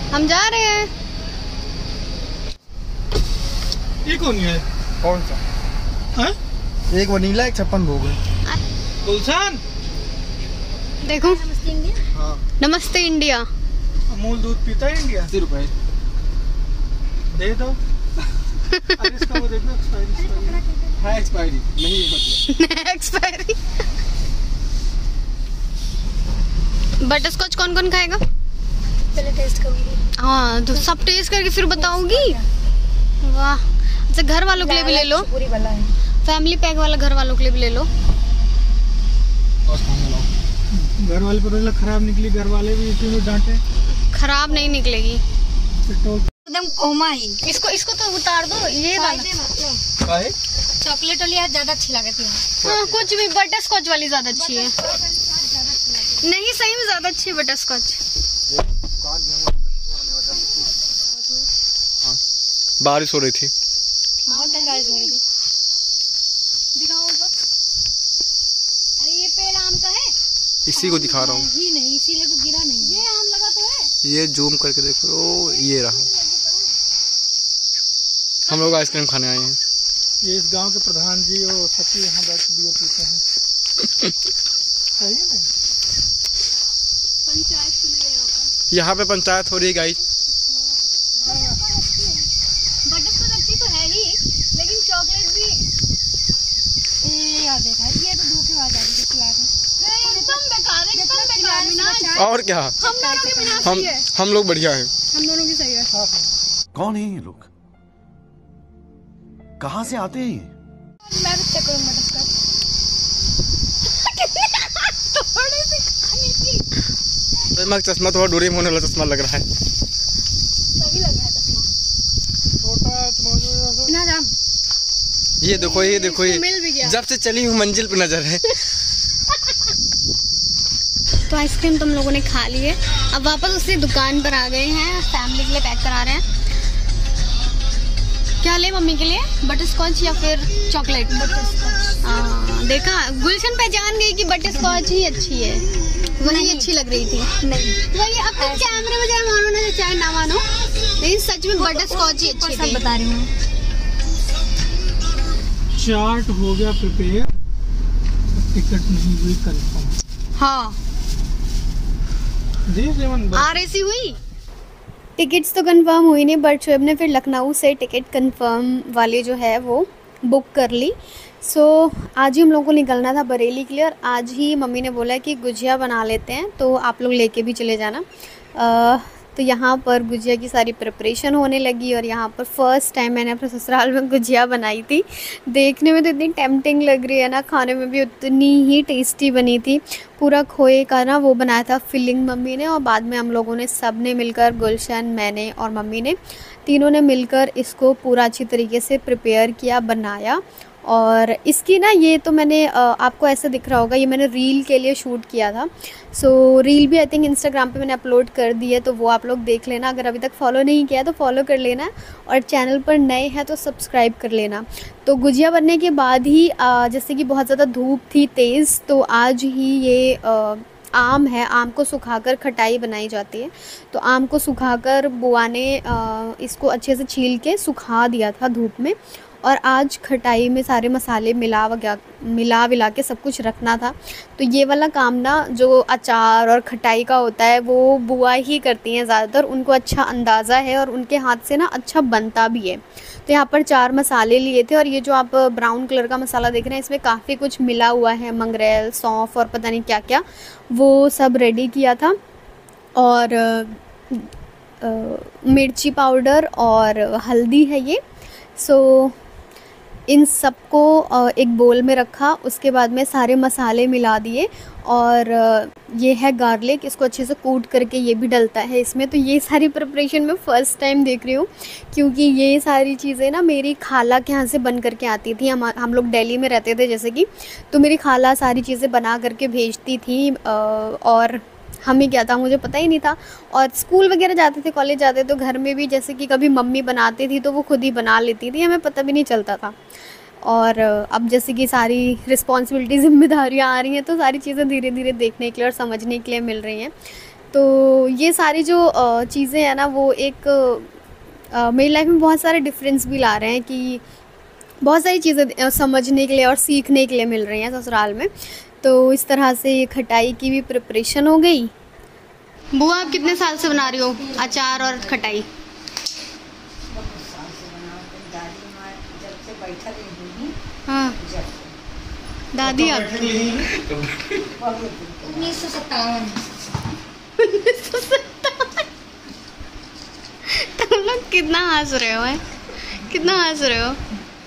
हम जा रहे हैं। ये कौन है? कौन सा? हाँ? एक वनीला, एक 56 भोग है। गुलशन देखो। हाँ। नमस्ते इंडिया। अमूल दूध पीता है इंडिया? 80 रुपए दे दो। अरे इसका वो देखो एक्सपायरी है। एक्सपायरी नहीं मतलब एक्सपायरी। बटर स्कॉच कौन कौन खाएगा? पहले टेस्ट करूंगी। हाँ तो सब टेस्ट करके फिर बताऊंगी। वाह। अच्छा घर वालों के लिए भी ले लो। पूरी वाला है। फैमिली पैक वाला घर वालों के लिए भी ले लो। घर वाले पर खराब निकली, घर वाले भी इसी में डांटे। खराब नहीं निकलेगी एकदम कोमा ही। इसको तो उतार दो। ये वाला चॉकलेट वाली ज्यादा अच्छी लगती है। हाँ, कुछ भी बटर स्कॉच वाली ज्यादा अच्छी है। नहीं सही में ज्यादा अच्छी है बटर स्कॉच। बारिश हो रही थी। बहुत बारिश हो रही थी। दिखाओ ऊपर। अरे ये पेड़ आम का है। इसी को दिखा रहा हूँ। ही नहीं, इसीलिए तो गिरा नहीं। ये आम लगा तो है। ये जूम करके देखो। ओ ये रहा। हम लोग आइसक्रीम खाने आए हैं। ये इस गांव के प्रधान जी और सचिव यहाँ बैठ के बियर पीते हैं। सही में पंचायत खुली है यहाँ पे पंचायत हो रही है गाइस। बटर स्कॉच अच्छी तो है ही, लेकिन चॉकलेट भी ये याद देखा है। ये तो धूप में आ जाएगी खिला के। एकदम बेकार है, एकदम बेकार है। और क्या, हम दोनों के बिना सही है। हम लोग बढ़िया हैं। हम दोनों की सही है। कौन है ये लोग? कहाँ से आते हैं ये? मैं भी चेक करूंगा बटर स्कॉच। थोड़ी सी खानी थी। मैं चश्मा थोड़ा डोरेमोन वाला चश्मा लग रहा है। सही लग रहा है चश्मा। छोटा तुम्हारे ना जाम। ये देखो, ये देखो, ये मिल भी गया। जब से चली हूँ मंजिल पे नजर है। तो आइसक्रीम तुम लोगों ने खा ली है। अब वापस उसी दुकान पर आ गए हैं। फैमिली के लिए पैक करा रहे हैं। क्या ले मम्मी के लिए? बटर स्कॉच या फिर चॉकलेट? Butter scotch. देखा, गुलशन पहचान गई कि बटर स्कॉच ही अच्छी है। वही अच्छी लग रही थी। नहीं वही अब तुम कैमरे में चाहे मानो ना चाहे ना मानो, लेकिन सच में बटर स्कॉच ही अच्छी थी। बता रही हूँ। चार्ट हो गया प्रिपेयर, टिकट नहीं हुई कंफर्म। हाँ जी सेवन RAC हुई। टिकट्स तो कंफर्म हुई नहीं, बट शोएब ने फिर लखनऊ से टिकट कंफर्म वाली जो है वो बुक कर ली। सो आज ही हम लोगों को निकलना था बरेली के लिए, और आज ही मम्मी ने बोला कि गुजिया बना लेते हैं, तो आप लोग लेके भी चले जाना। तो यहाँ पर गुजिया की सारी प्रिपरेशन होने लगी, और यहाँ पर फर्स्ट टाइम मैंने अपने ससुराल में गुजिया बनाई थी। देखने में तो इतनी टेम्पटिंग लग रही है ना, खाने में भी उतनी ही टेस्टी बनी थी। पूरा खोए का ना वो बनाया था फिलिंग मम्मी ने, और बाद में हम लोगों ने सब ने मिलकर, गुलशन, मैंने और मम्मी ने, तीनों ने मिलकर इसको पूरा अच्छी तरीके से प्रिपेयर किया, बनाया। और इसकी ना, ये तो मैंने आपको ऐसे दिख रहा होगा, ये मैंने रील के लिए शूट किया था। सो रील भी आई थिंक इंस्टाग्राम पे मैंने अपलोड कर दी है, तो वो आप लोग देख लेना। अगर अभी तक फॉलो नहीं किया तो फॉलो कर लेना, और चैनल पर नए हैं तो सब्सक्राइब कर लेना। तो गुजिया बनने के बाद ही जैसे कि बहुत ज़्यादा धूप थी तेज़, तो आज ही ये आम है, आम को सुखाकर खटाई बनाई जाती है। तो आम को सुखाकर बुआ ने इसको अच्छे से छील के सुखा दिया था धूप में, और आज खटाई में सारे मसाले मिला विला के सब कुछ रखना था। तो ये वाला काम ना, जो अचार और खटाई का होता है, वो बुआ ही करती हैं ज़्यादातर। उनको अच्छा अंदाज़ा है, और उनके हाथ से ना अच्छा बनता भी है। तो यहाँ पर 4 मसाले लिए थे, और ये जो आप ब्राउन कलर का मसाला देख रहे हैं, इसमें काफ़ी कुछ मिला हुआ है, मंगरेल, सौंफ और पता नहीं क्या क्या, वो सब रेडी किया था। और मिर्ची पाउडर और हल्दी है ये। सो इन सबको एक बोल में रखा, उसके बाद में सारे मसाले मिला दिए। और ये है गार्लिक, इसको अच्छे से कूट करके ये भी डलता है इसमें। तो ये सारी प्रिपरेशन मैं फ़र्स्ट टाइम देख रही हूँ, क्योंकि ये सारी चीज़ें ना मेरी खाला के यहाँ से बन करके आती थी। हम लोग दिल्ली में रहते थे जैसे कि, तो मेरी खाला सारी चीज़ें बना करके भेजती थी, और हमें क्या था, मुझे पता ही नहीं था। और स्कूल वगैरह जाते थे, कॉलेज जाते तो घर में भी जैसे कि कभी मम्मी बनाती थी तो वो खुद ही बना लेती थी, हमें पता भी नहीं चलता था। और अब जैसे कि सारी रिस्पॉन्सिबिलिटी, जिम्मेदारियाँ आ रही हैं, तो सारी चीज़ें धीरे धीरे देखने के लिए और समझने के लिए मिल रही हैं। तो ये सारी जो चीज़ें हैं ना वो एक मेरी लाइफ में बहुत सारे डिफरेंस भी ला रहे हैं कि बहुत सारी चीज़ें समझने के लिए और सीखने के लिए मिल रही हैं ससुराल में। तो इस तरह से ये खटाई की भी प्रिपरेशन हो गई। बुआ आप कितने साल से बना रही हो अचार और खटाई? हाँ दादी आप 1957। तुम लोग कितना हंस रहे हो? कितना हंस रहे हो?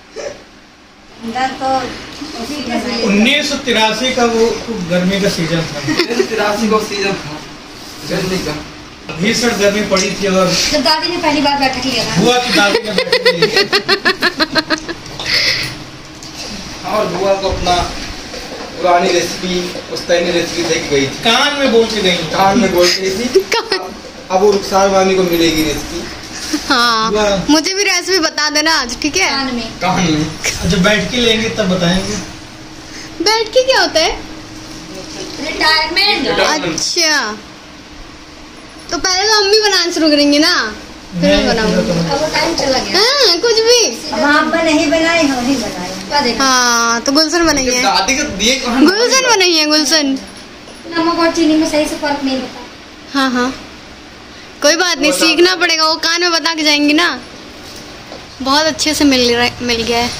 1983 का वो गर्मी का सीजन था। 1983 का सीजन था गर्मी का। भीषण गर्मी पड़ी थी और जब दादी ने पहली बार बैठक लिया था। बुआ की दादी ने बैठक ली। और बुआ को अपना पुरानी रेसिपी पुश्तैनी रेसिपी देख गई थी, कान में बोल के गई। कान में बोल रही थी। अब वो रुखसार वानी को मिलेगी रेसिपी। हाँ मुझे भी रेसिपी बता देना आज, ठीक है? कान में। कान में जब बैठ के लेंगे तब बताएंगे। बैठ के क्या होता है? रिटायरमेंट। अच्छा तो पहले तो अम्मी बनाना शुरू करेंगी ना, फिर मैं बनाऊंगी। अब वो टाइम चला गया। हाँ कुछ भी। अब आप नहीं बनाए, हम ही बनाए। हाँ तो गुलशन बनेंगे। दादी को दिए गुलशन बनेंगे, गुलशन। नमक और चीनी में सही से फर्क नहीं होता। हाँ हाँ कोई बात नहीं, सीखना पड़ेगा। वो कान में बता के जाएंगी ना। बहुत अच्छे से मिल गया है।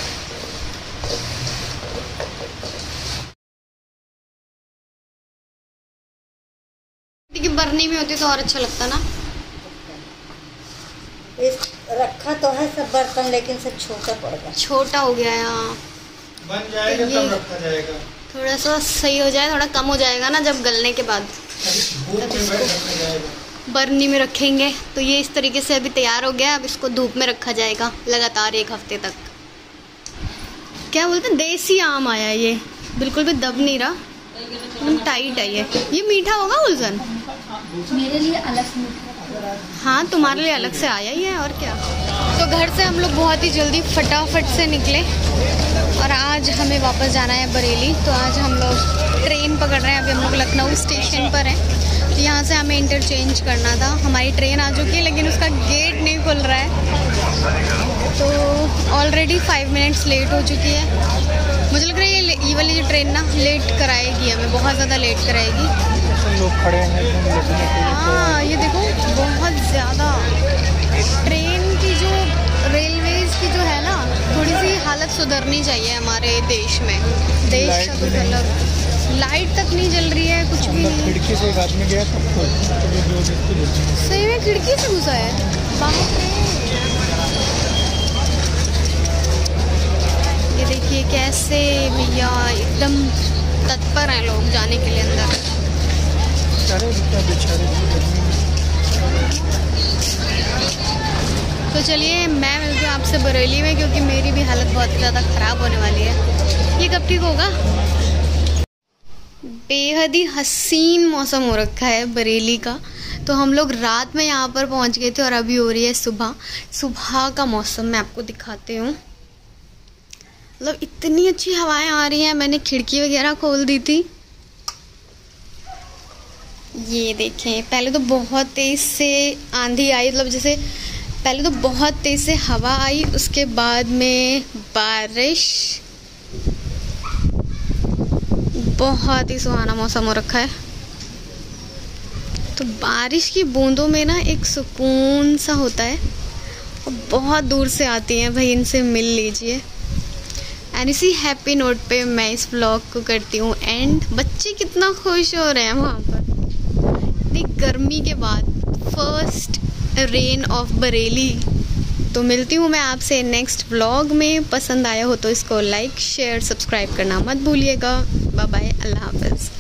कि बरनी में होती तो और अच्छा लगता ना। रखा तो है सब बर्तन, लेकिन सब छोटा पड़ गया। छोटा हो गया है हाँ। बन जाएगा तब रखा जाएगा। थोड़ा सा सही हो जाए, थोड़ा कम हो जाएगा ना जब गलने के बाद, धूप में रखा जाएगा। बरनी में रखेंगे। तो ये इस तरीके से अभी तैयार हो गया। अब इसको धूप में रखा जाएगा लगातार 1 हफ्ते तक। क्या बोलते हैं, देसी आम आया है ये, बिल्कुल भी दब नहीं रहा, एकदम टाइट है ये मीठा होगा गुलशन? मेरे लिए अलग से। हाँ तुम्हारे लिए अलग से आया ही है और क्या। तो घर से हम लोग बहुत ही जल्दी फटाफट से निकले और आज हमें वापस जाना है बरेली। तो आज हम लोग ट्रेन पकड़ रहे हैं। अभी हम लोग लखनऊ स्टेशन पर हैं। तो यहाँ से हमें इंटरचेंज करना था। हमारी ट्रेन आ चुकी है लेकिन उसका गेट नहीं खुल रहा है। तो ऑलरेडी 5 मिनट्स लेट हो चुकी है। मुझे लग रहा है ये वाली जो ट्रेन ना लेट कराएगी, हमें बहुत ज़्यादा लेट कराएगी। लोग खड़े हैं हाँ ये देखो बहुत ज़्यादा। ट्रेन की जो रेलवेज की जो है ना, थोड़ी सी हालत सुधरनी चाहिए हमारे देश में। देश का कुछ अलग, लाइट तक नहीं जल रही है, कुछ भी नहीं। खिड़की से एक आदमी गया था, सही में खिड़की से घुसा है बाहर। ये देखिए कैसे भैया एकदम तत्पर हैं लोग जाने के लिए अंदर। तो चलिए मैं मिलती हूँ आपसे बरेली में, क्योंकि मेरी भी हालत बहुत ज़्यादा ख़राब होने वाली है। ये कब ठीक होगा? बेहद ही हसीन मौसम हो रखा है बरेली का। तो हम लोग रात में यहाँ पर पहुँच गए थे और अभी हो रही है सुबह। सुबह का मौसम मैं आपको दिखाती हूँ। मतलब इतनी अच्छी हवाएं आ रही हैं। मैंने खिड़की वगैरह खोल दी थी। ये देखें, पहले तो बहुत तेज़ से आंधी आई, मतलब जैसे पहले तो बहुत तेज़ से हवा आई, उसके बाद में बारिश। बहुत ही सुहाना मौसम हो रखा है। तो बारिश की बूंदों में ना एक सुकून सा होता है और बहुत दूर से आती हैं भाई, इनसे मिल लीजिए। एंड इसी हैप्पी नोट पे मैं इस व्लॉग को करती हूँ एंड। बच्चे कितना खुश हो रहे हैं वहाँ पर इतनी गर्मी के बाद, फर्स्ट रेन ऑफ बरेली। तो मिलती हूँ मैं आपसे नेक्स्ट व्लॉग में। पसंद आया हो तो इसको लाइक शेयर सब्सक्राइब करना मत भूलिएगा। बाय बाय, अल्लाह हाफ़िज़।